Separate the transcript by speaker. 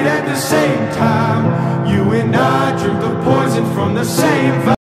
Speaker 1: at the same time. You and I drink the poison from the same